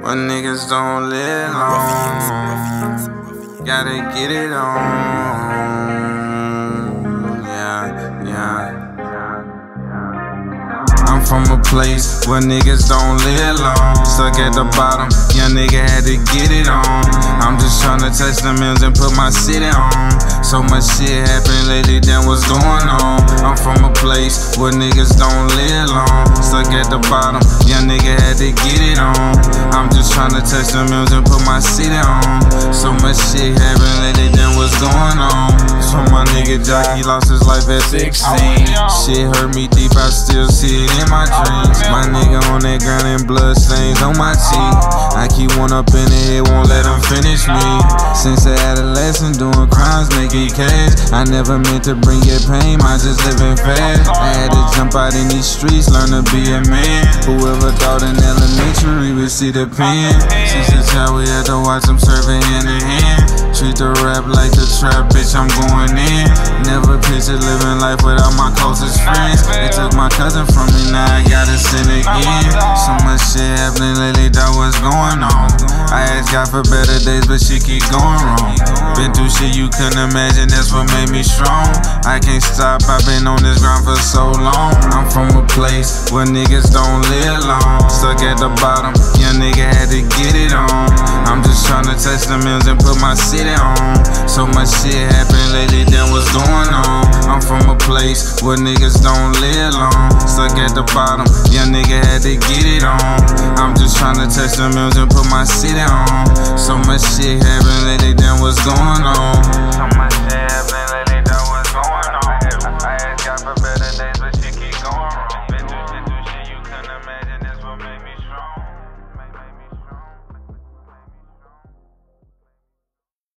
But niggas don't live long. Gotta get it on. Yeah. I'm from a place where niggas don't live long. Stuck at the bottom, young nigga had to get it on. I'm just tryna touch the mills and put my city on. So much shit happened lately, then what's going on? I'm from a place where niggas don't live long. Stuck at the bottom, young nigga had to get it on. I'm just tryna touch the mills and put my city on. So much shit happened lately, then what's going on? So my nigga Jock, he lost his life at 16. Shit hurt me deep, I still see it in my dreams. My nigga on that ground and blood stains on my cheek. I keep one up in the head, won't let him finish me. Since an adolescent doing crimes, making cash. I never meant to bring you pain, I just living fast. I had to jump out in these streets, learn to be a man. Whoever thought in elementary would see the pen. Since the child we had to watch him serving hand in hand. Treat the rap like the trap, bitch, I'm going in. Never pictured living life without my closest friends. They took my cousin from me, now I gotta sin again. So much shit happening lately, that what's going on. I asked God for better days, but shit keep going wrong. Been through shit you couldn't imagine, that's what made me strong. I can't stop, I've been on this ground for so long. I'm from a place where niggas don't live long. Stuck at the bottom, young nigga had to get it on. I'm just tryna touch the mills and put my city on. So much shit happened lately, then what's going on? I'm from a place where niggas don't live long. Stuck at the bottom, young nigga had to get it on. I'm just tryna touch the mills and put my city on. So much shit happened lately, then what's going on?